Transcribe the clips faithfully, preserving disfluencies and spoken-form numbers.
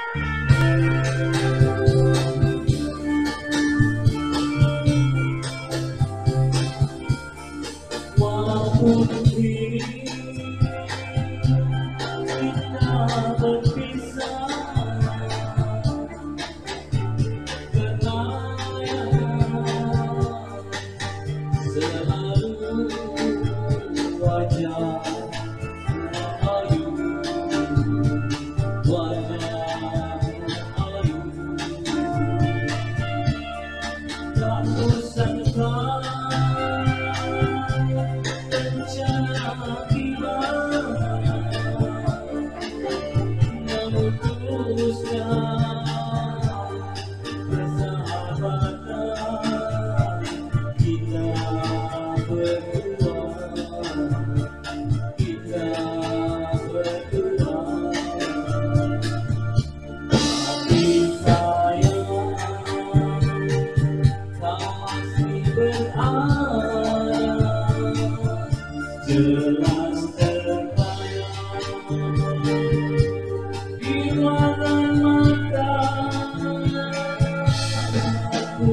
Walaupun kini kita berpisah, kenangan selalu wajah ayu, wajah ayu. Tak kusangka rencana kita memutuskan persahabatan kita berdua, kita berdua. Tapi sayang, kau masih berada, jelas terbayang di mata mata. Aku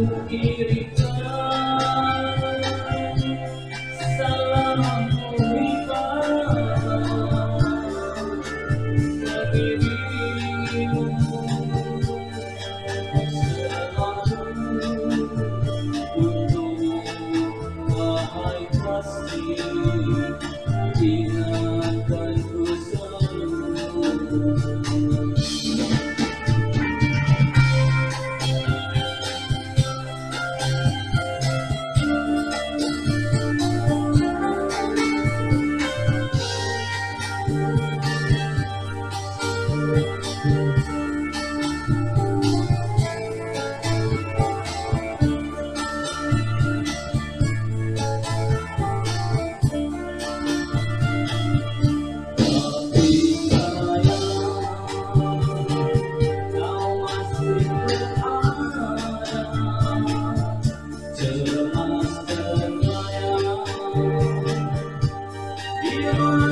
kirimkan salammu bagi dirimu selalu, untuk wahai kasih, ingatkanku selalu. Jelas terbayang di